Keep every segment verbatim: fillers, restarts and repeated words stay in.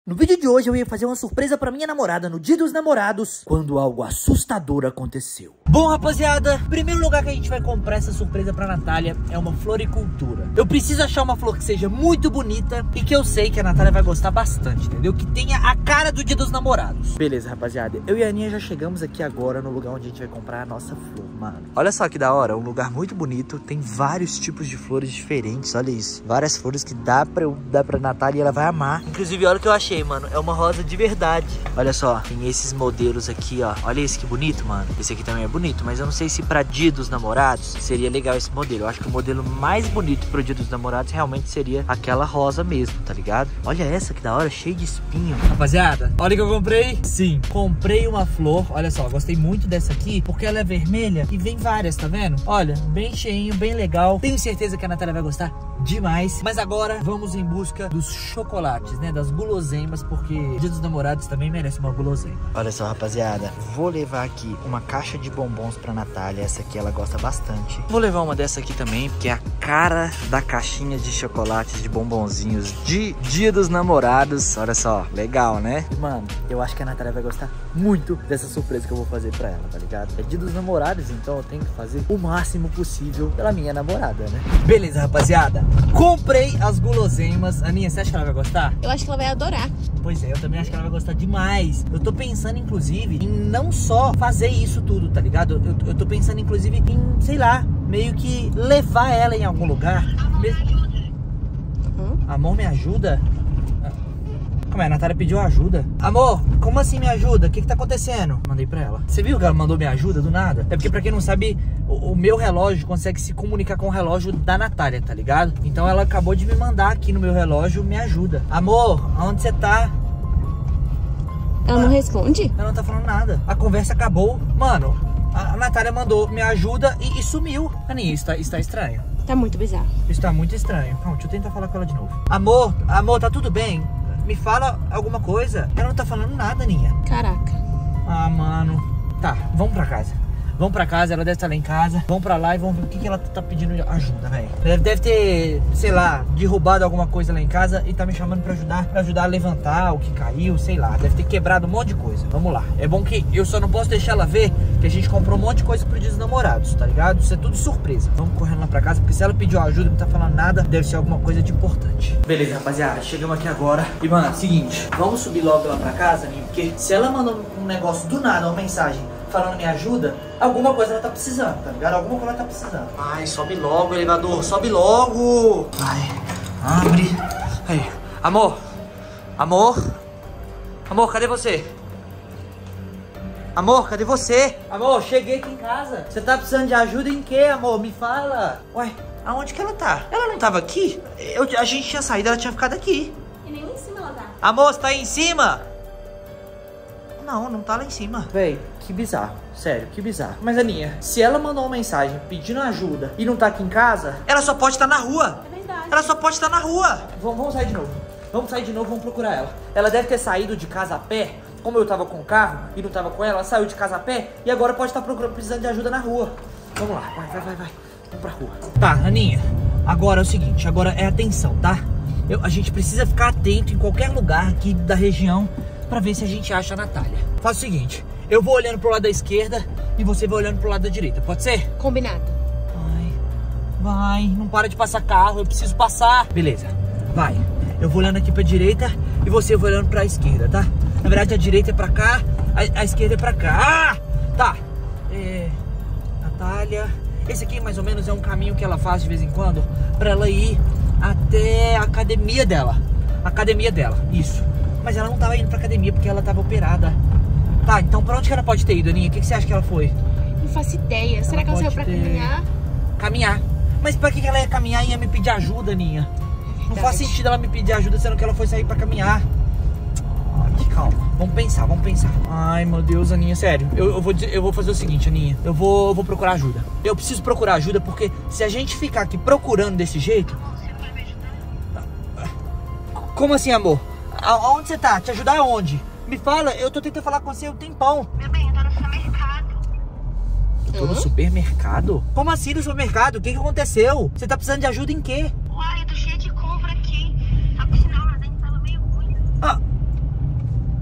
No vídeo de hoje eu ia fazer uma surpresa pra minha namorada no dia dos namorados, quando algo assustador aconteceu. Bom, rapaziada, o primeiro lugar que a gente vai comprar essa surpresa pra Natália é uma floricultura. Eu preciso achar uma flor que seja muito bonita e que eu sei que a Natália vai gostar bastante, entendeu? Que tenha a cara do dia dos namorados. Beleza, rapaziada, eu e a Aninha já chegamos aqui agora no lugar onde a gente vai comprar a nossa flor, mano. Olha só que da hora, um lugar muito bonito, tem vários tipos de flores diferentes, olha isso. Várias flores que dá pra, eu, dá pra Natália e ela vai amar. Inclusive, olha o que eu achei, mano, é uma rosa de verdade. Olha só, tem esses modelos aqui, ó. Olha esse que bonito, mano. Esse aqui também é bonito, mas eu não sei se pra dia dos namorados seria legal esse modelo. Eu acho que o modelo mais bonito pro dia dos namorados realmente seria aquela rosa mesmo, tá ligado? Olha essa que da hora, cheio de espinho. Rapaziada, olha que eu comprei. Sim, comprei uma flor. Olha só, gostei muito dessa aqui porque ela é vermelha e vem várias, tá vendo? Olha, bem cheinho, bem legal. Tenho certeza que a Natália vai gostar demais. Mas agora vamos em busca dos chocolates, né? Das guloseimas, porque dia dos namorados também merece uma guloseima. Olha só, rapaziada, vou levar aqui uma caixa de bombons pra Natália. Essa aqui ela gosta bastante. Vou levar uma dessa aqui também, porque é a cara da caixinha de chocolates, de bombonzinhos de dia dos namorados. Olha só, legal, né? Mano, eu acho que a Natália vai gostar muito dessa surpresa que eu vou fazer pra ela, tá ligado? É dia dos namorados, então eu tenho que fazer o máximo possível pela minha namorada, né? Beleza, rapaziada, comprei as guloseimas. Aninha, você acha que ela vai gostar? Eu acho que ela vai adorar. Pois é, eu também acho que ela vai gostar demais. Eu tô pensando, inclusive, em não só fazer isso tudo, tá ligado? Eu, eu tô pensando, inclusive, em, sei lá, meio que levar ela em algum lugar. Amor, me ajuda. Uhum. Amor, me ajuda? Como é? A Natália pediu ajuda. Amor, como assim me ajuda? O que que tá acontecendo? Mandei pra ela. Você viu que ela mandou me ajuda do nada? É porque, pra quem não sabe, o, o meu relógio consegue se comunicar com o relógio da Natália, tá ligado? Então ela acabou de me mandar aqui no meu relógio, me ajuda. Amor, aonde você tá? Ela ah, não responde? Ela não tá falando nada. A conversa acabou. Mano, a, a Natália mandou me ajuda e, e sumiu. Aninha, isso tá, isso tá estranho. Tá muito bizarro. Isso tá muito estranho. Calma, deixa eu tentar falar com ela de novo. Amor, amor, tá tudo bem? Me fala alguma coisa. Ela não tá falando nada, Aninha. Caraca. Ah, mano. Tá, vamos pra casa. Vamos pra casa, ela deve estar lá em casa. Vamos pra lá e vamos ver o que, que ela tá pedindo ajuda, velho. Deve, deve ter, sei lá, derrubado alguma coisa lá em casa e tá me chamando pra ajudar, pra ajudar a levantar o que caiu, sei lá. Deve ter quebrado um monte de coisa. Vamos lá. É bom que eu só não posso deixar ela ver que a gente comprou um monte de coisa pro dia dos namorados, tá ligado? Isso é tudo surpresa. Vamos correndo lá pra casa, porque se ela pediu ajuda e não tá falando nada, deve ser alguma coisa de importante. Beleza, rapaziada, chegamos aqui agora. E, mano, é o seguinte, vamos subir logo lá pra casa, Ninho, porque se ela mandou um negócio do nada, uma mensagem falando me ajuda, alguma coisa ela tá precisando, tá ligado? Alguma coisa ela tá precisando. Ai, sobe logo, elevador, sobe logo. Ai, abre. Aí, amor, amor, amor, cadê você? Amor, cadê você? Amor, cheguei aqui em casa. Você tá precisando de ajuda em quê, amor? Me fala. Ué, aonde que ela tá? Ela não tava aqui? Eu, a gente tinha saído, ela tinha ficado aqui. E nem em cima ela tá. Amor, você tá aí em cima? Não, não tá lá em cima. Véi, que bizarro. Sério, que bizarro. Mas, Aninha, se ela mandou uma mensagem pedindo ajuda e não tá aqui em casa, ela só pode estar na rua. É verdade. Ela só pode estar na rua. Vamos, vamos sair de novo. Vamos sair de novo, vamos procurar ela. Ela deve ter saído de casa a pé. Como eu tava com o carro e não tava com ela, ela saiu de casa a pé e agora pode estar procurando, precisando de ajuda na rua. Vamos lá, vai, vai, vai, vai. Vamos pra rua. Tá, Aninha, agora é o seguinte, agora é atenção, tá? Eu, a gente precisa ficar atento em qualquer lugar aqui da região pra ver se a gente acha a Natália. Faz o seguinte, eu vou olhando pro lado da esquerda e você vai olhando pro lado da direita, pode ser? Combinado. Vai, vai, não para de passar carro, eu preciso passar. Beleza, vai. Eu vou olhando aqui pra direita e você vai olhando pra esquerda, tá? Na verdade a direita é pra cá, a, a esquerda é pra cá. Ah! Tá. É, Natália. Esse aqui mais ou menos é um caminho que ela faz de vez em quando pra ela ir até a academia dela. A academia dela, isso. Mas ela não tava indo pra academia porque ela tava operada. Tá, então pra onde que ela pode ter ido, Aninha? O que, que você acha que ela foi? Não faço ideia. Ela Será que ela saiu pra ter... caminhar? Caminhar. Mas pra que, que ela ia caminhar e ia me pedir ajuda, Aninha? É não faz sentido ela me pedir ajuda sendo que ela foi sair pra caminhar. Ai, calma. Vamos pensar, vamos pensar. Ai, meu Deus, Aninha, sério. Eu, eu, vou, eu vou fazer o seguinte, Aninha. Eu vou, eu vou procurar ajuda. Eu preciso procurar ajuda porque se a gente ficar aqui procurando desse jeito... Você vai me ajudar? Como assim, amor? Aonde você tá? Te ajudar aonde? Me fala, eu tô tentando falar com você há um tempão. Meu bem, eu tô no supermercado. Eu tô no supermercado? Como assim no supermercado? O que que aconteceu? Você tá precisando de ajuda em quê? Uai, eu tô cheia de compra aqui. Só que o sinal lá dentro tava meio ruim. Ah,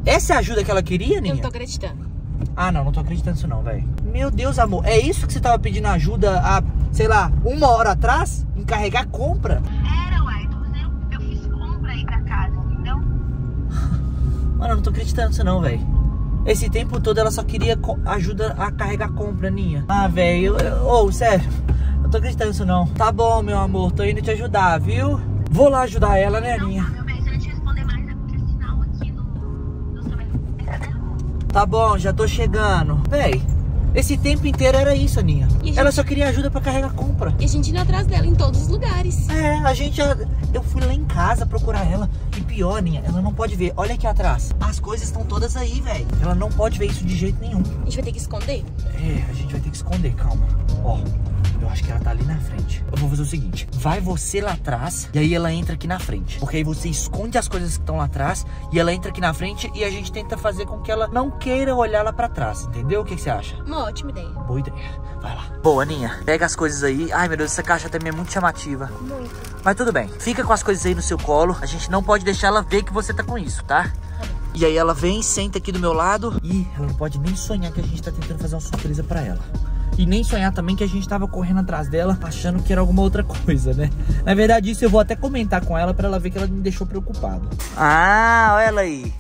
Essa é a ajuda que ela queria, Eu Ninha? não tô acreditando. Ah, não, não tô acreditando nisso não, velho. Meu Deus, amor, é isso que você tava pedindo ajuda há, sei lá, uma hora atrás? Em carregar compra? Era, uai. Tô fazendo... Eu fiz compra aí pra casa, entendeu? Mano, eu não tô acreditando nisso não, velho. Esse tempo todo ela só queria ajuda a carregar compra, Ninha. Ah, velho, ô, oh, sério, eu não tô acreditando nisso não. Tá bom, meu amor, tô indo te ajudar, viu? Vou lá ajudar ela, né, Ninha? Não, meu bem, se eu não te responder mais é porque sinal aqui no... no seu mensageiro. Tá bom, já tô chegando. Véi, esse tempo inteiro era isso, Aninha. gente... Ela só queria ajuda pra carregar compra. E a gente indo atrás dela em todos os lugares. É, a gente... Eu fui lá em casa procurar ela. E pior, Aninha, ela não pode ver. Olha aqui atrás. As coisas estão todas aí, velho. Ela não pode ver isso de jeito nenhum. A gente vai ter que esconder? É, a gente vai ter que esconder, calma. Ó, eu acho que ela tá ali na frente. Eu vou fazer o seguinte, vai você lá atrás e aí ela entra aqui na frente. Porque aí você esconde as coisas que estão lá atrás e ela entra aqui na frente e a gente tenta fazer com que ela não queira olhar lá pra trás, entendeu? O que, que você acha? Uma ótima ideia. Boa ideia, vai lá. Boa, Aninha, pega as coisas aí. Ai, meu Deus, essa caixa também é muito chamativa. Muito. Mas tudo bem, fica com as coisas aí no seu colo. A gente não pode deixar ela ver que você tá com isso, tá? E aí ela vem, senta aqui do meu lado e ela não pode nem sonhar que a gente tá tentando fazer uma surpresa pra ela. E nem sonhar também que a gente tava correndo atrás dela, achando que era alguma outra coisa, né? Na verdade, isso eu vou até comentar com ela pra ela ver que ela me deixou preocupado. Ah, olha ela aí.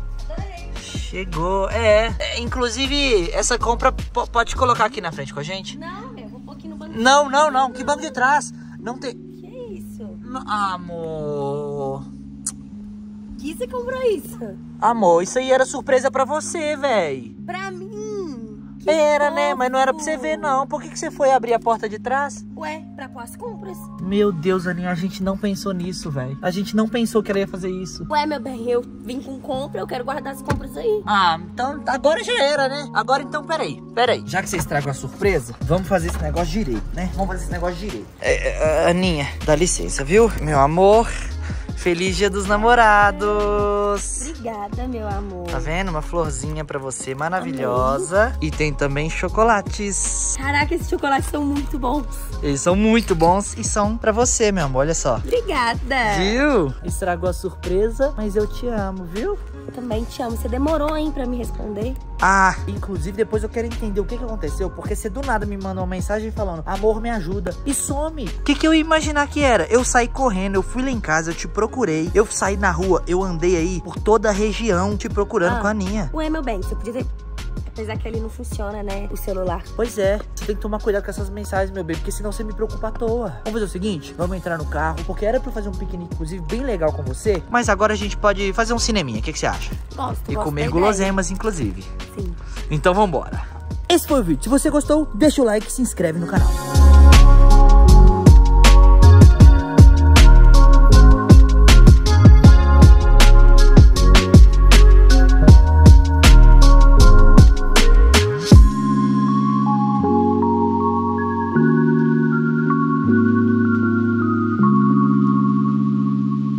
Chegou, é. é inclusive, essa compra pode colocar aqui na frente com a gente? Não, eu vou pôr aqui no banco. Não, não, não. Que banco de trás? Não tem... Que isso? Não, amor... Que você comprou isso? Amor, isso aí era surpresa pra você, véi. Pra mim? Que Era, fofo. né? Mas não era pra você ver, não. Por que, que você foi abrir a porta de trás? Ué, pra pôr as compras? Meu Deus, Aninha, a gente não pensou nisso, velho. A gente não pensou que ela ia fazer isso. Ué, meu bem, eu vim com compra, eu quero guardar as compras aí. Ah, então agora já era, né? Agora então, peraí, peraí. Já que você estragou a surpresa, vamos fazer esse negócio direito, né? Vamos fazer esse negócio direito. É, é, Aninha, dá licença, viu? Meu amor, feliz dia dos namorados. Obrigada, meu amor. Tá vendo? Uma florzinha pra você, maravilhosa. Amei. E tem também chocolates. Caraca, esses chocolates são muito bons. Eles são muito bons e são pra você, meu amor, olha só. Obrigada. Viu? Estragou a surpresa, mas eu te amo, viu? Eu também te amo. Você demorou, hein, pra me responder. Ah, inclusive depois eu quero entender o que que aconteceu, porque você do nada me mandou uma mensagem falando, amor, me ajuda, e some. O que que eu ia imaginar que era? Eu saí correndo, eu fui lá em casa, eu te procurei, eu saí na rua, eu andei aí por toda a região te procurando Ah. com a Aninha. Ué, meu bem, você podia ter... Apesar que ali não funciona, né, o celular. Pois é, você tem que tomar cuidado com essas mensagens, meu bem, porque senão você me preocupa à toa. Vamos fazer o seguinte, vamos entrar no carro, porque era pra eu fazer um piquenique, inclusive, bem legal com você, mas agora a gente pode fazer um cineminha, o que que você acha? Gosto, E gosto comer da guloseimas, inclusive. ideia. Sim. Então vambora. Esse foi o vídeo, se você gostou, deixa o like e se inscreve no canal.